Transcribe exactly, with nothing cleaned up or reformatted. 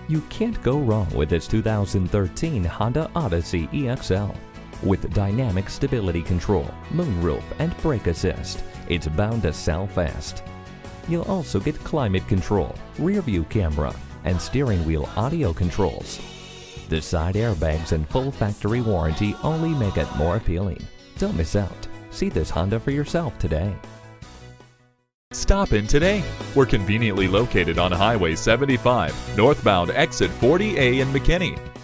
You can't go wrong with this two thousand thirteen Honda Odyssey E X L. With dynamic stability control, moonroof, and brake assist, it's bound to sell fast. You'll also get climate control, rear view camera, and steering wheel audio controls. The side airbags and full factory warranty only make it more appealing. Don't miss out. See this Honda for yourself today. Stop in today. We're conveniently located on Highway seventy-five, northbound exit forty A in McKinney.